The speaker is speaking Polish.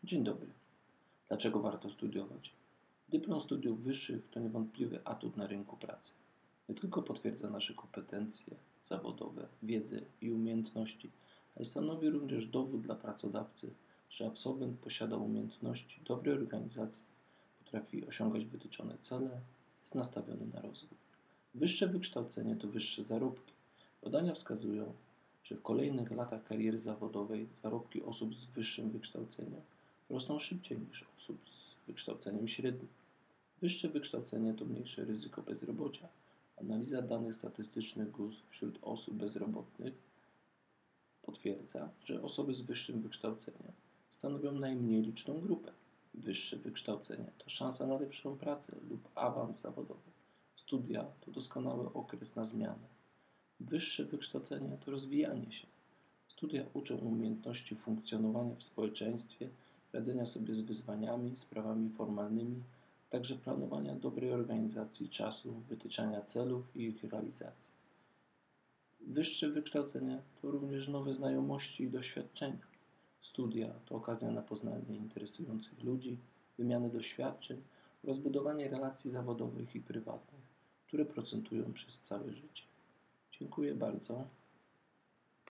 Dzień dobry. Dlaczego warto studiować? Dyplom studiów wyższych to niewątpliwy atut na rynku pracy. Nie tylko potwierdza nasze kompetencje zawodowe, wiedzę i umiejętności, ale stanowi również dowód dla pracodawcy, że absolwent posiada umiejętności dobrej organizacji, potrafi osiągać wytyczone cele, jest nastawiony na rozwój. Wyższe wykształcenie to wyższe zarobki. Badania wskazują, że w kolejnych latach kariery zawodowej zarobki osób z wyższym wykształceniem rosną szybciej niż osób z wykształceniem średnim. Wyższe wykształcenie to mniejsze ryzyko bezrobocia. Analiza danych statystycznych GUS wśród osób bezrobotnych potwierdza, że osoby z wyższym wykształceniem stanowią najmniej liczną grupę. Wyższe wykształcenie to szansa na lepszą pracę lub awans zawodowy. Studia to doskonały okres na zmianę. Wyższe wykształcenie to rozwijanie się. Studia uczą umiejętności funkcjonowania w społeczeństwie, radzenia sobie z wyzwaniami, sprawami formalnymi, także planowania dobrej organizacji czasu, wytyczania celów i ich realizacji. Wyższe wykształcenie to również nowe znajomości i doświadczenia. Studia to okazja na poznanie interesujących ludzi, wymianę doświadczeń oraz budowanie relacji zawodowych i prywatnych, które procentują przez całe życie. Dziękuję bardzo.